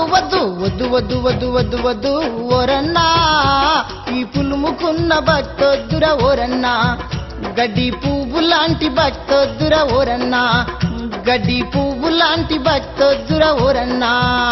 వద్దు వద్దు వద్దు వద్దు వద్దు వద్దు ఓరన్నా ఈ పులుముకున్న భక్తొద్దుర ఓరన్నా గడ్డి పువ్వు లాంటి భక్తొద్దుర ఓరన్నా గడ్డి పువ్వు లాంటి భక్తొద్దుర ఓరన్నా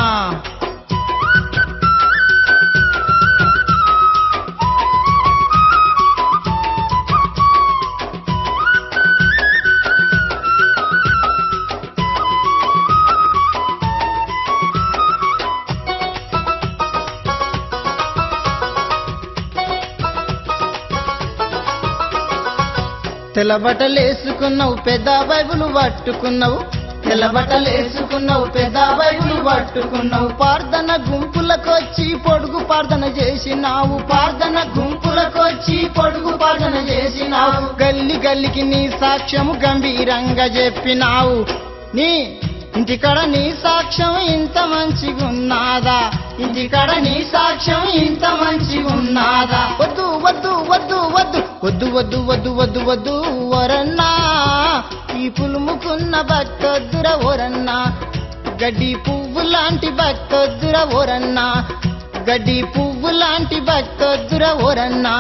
తెల్లబట్టలేసుకున్నావు పెద్ద బైబులు పట్టుకున్నావు తెల్లబట్టలేసుకున్నావు పెద్ద బైబులు పట్టుకున్నావు ప్రార్థన గుంపులకొచ్చి పొడుగు ప్రార్థన చేసినావు ప్రార్థన గుంపులకొచ్చి పొడుగు ప్రార్థన చేసినావు గల్లి గల్లికి నీ సాక్ష్యము గంభీరంగా చెప్పినావు నీ ఇంటికాడ నీ సాక్ష్యం ఇంత మంచిగున్నాదా ఇంటికాడ నీ సాక్ష్యం ఇంత మంచిగున్నాదా వద్దు వద్దు వద్దు వద్దు వద్దు వద్దు వద్దు వద్దు వద్దు ఓరన్నా ఈ పులుముకున్న భక్తొద్దుర ఓరన్నా గడ్డి పువ్వు లాంటి భక్తొద్దుర ఓరన్నా గడ్డి పువ్వు లాంటి భక్తొద్దుర ఓరన్నా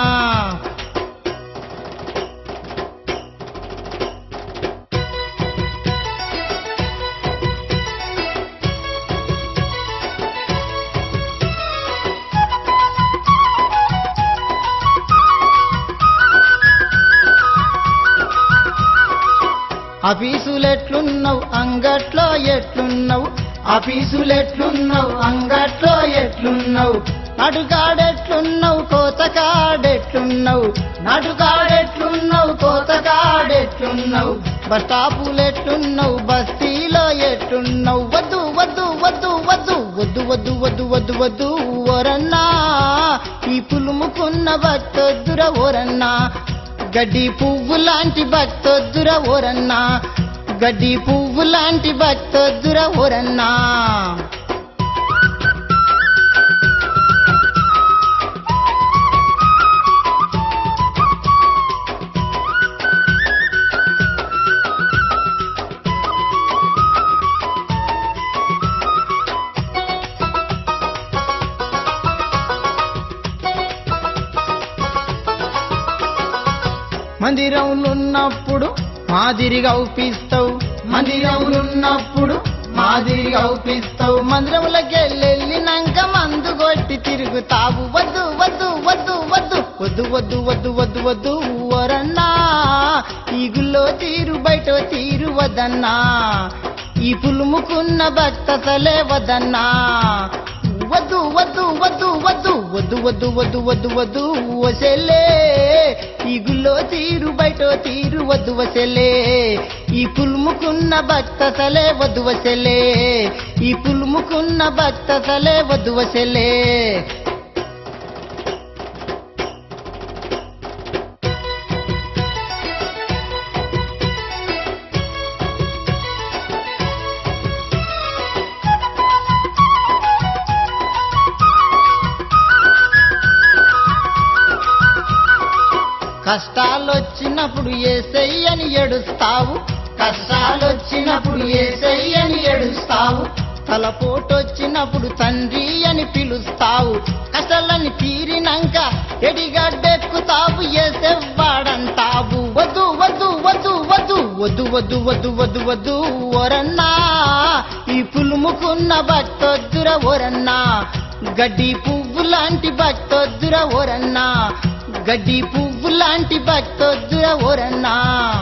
ఆఫీసులెట్లున్నావు అంగట్లో ఎట్లున్నావు ఆఫీసులెట్లున్నావు అంగట్లో ఎట్లున్నావు నడుగాడెట్లున్నావు కోతకాడెట్లున్నావు నడుగాడెట్లున్నావు కోతకాడెట్లున్నావు బస్ స్టాపులెట్లున్నావు బస్తీలో ఎట్లున్నావు వద్దు వద్దు వద్దు వద్దు వద్దు వద్దు వద్దు వద్దు వద్దు ఓరన్నా ఈ పులుముకున్న భక్తొద్దుర ఓరన్నా గడ్డి పువ్వు లాంటి భక్తొద్దుర ఓరన్నా గడ్డి పువ్వు లాంటి భక్తొద్దుర ఓరన్నా మందిరంలున్నప్పుడు మాదిరిగా ఊపిస్తావు మందిరంలున్నప్పుడు మాదిరిగా ఊపిస్తావు మందిరంలోకి వెళ్ళినాక మందు కొట్టి తిరుగుతావు వద్దు వద్దు వద్దు వద్దు వద్దు వద్దు వద్దు వద్దు వద్దు ఓరన్నా ఈ గుళ్ళో తీరు బయట తీరు వదన్నా ఈ పులుముకున్న భక్తసలే వదన్నా వద్దు వద్దు వద్దు వద్దు వద్దు వద్దు వద్దు వద్దు వద్దు వసెలే ఈ గుళ్ళో తీరు బయట తీరు వద్దు వసెలే ఈ పులుముకున్న భక్తసలే వద్దు వసెలే ఈ పులుముకున్న భక్తసలే వద్దు వసెలే కష్టాలొచ్చినప్పుడు యేసయ్యని ఏడుస్తావు కష్టాలొచ్చినప్పుడు యేసయ్యని ఏడుస్తావు తలపోటొచ్చినప్పుడు తండ్రి అని పిలుస్తావు కష్టాలని తీరినాక ఎడిగడ్డెక్కుతావు యేసెవ్వాడంటావు వద్దు వద్దు వద్దు వద్దు వద్దు వద్దు వద్దు వద్దు వద్దు ఓరన్నా ఈ పులుముకున్న భక్తొద్దుర ఓరన్నా గడ్డి పువ్వు లాంటి భక్తొద్దుర ఓరన్నా గడ్డి పువ్వు లాంటి భక్తొద్దుర ఓరన్నా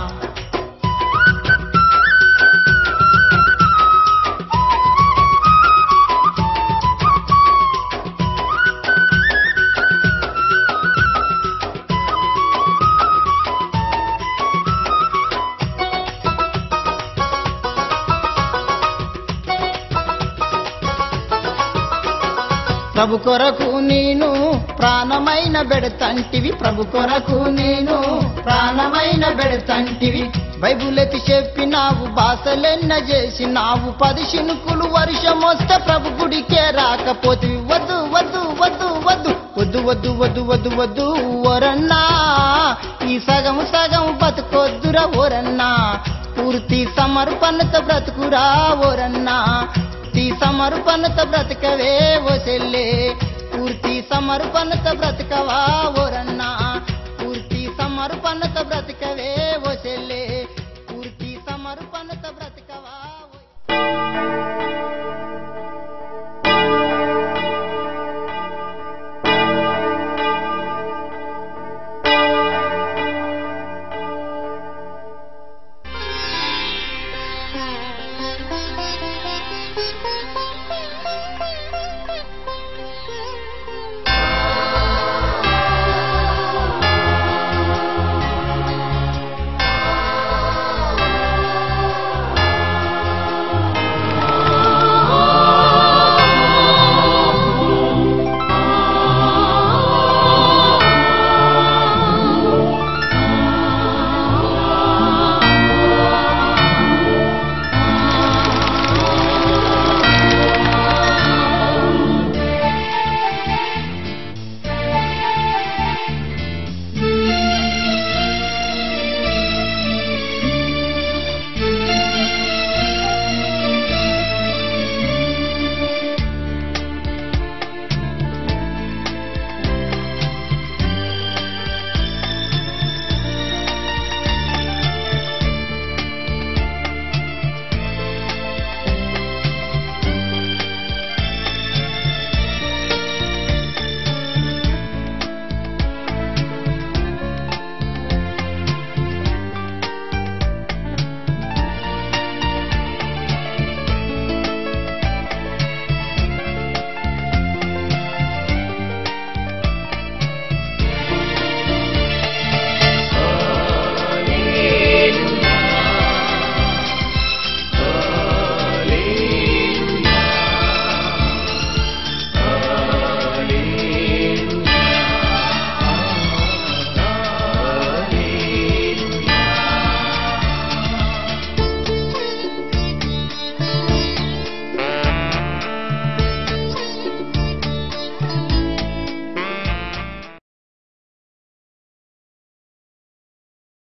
ప్రభు కొరకు నేను ప్రాణమైన బెడతంటివి ప్రభు కొరకు నేను ప్రాణమైన బెడతంటివి బైబులెత్తి చెప్పినావు భాషలెన్న చేసినావు 10 శినుకులు వర్షం వస్తే ప్రభు గుడికే రాకపోతివి వద్దు వద్దు వద్దు వద్దు వద్దు వద్దు వద్దు వద్దు వద్దు ఓరన్నా ఈ సగం సగం బతుకొద్దురా ఓరన్నా పూర్తి సమర్పణతో బ్రతుకురా ఓరన్నా పూర్తి సమర్పణత బ్రతకవే ఓ చెల్లే పూర్తి సమర్పణత బ్రతకవా ఓరన్నా పూర్తి సమర్పణత బ్రతకవే ఓ చెల్లే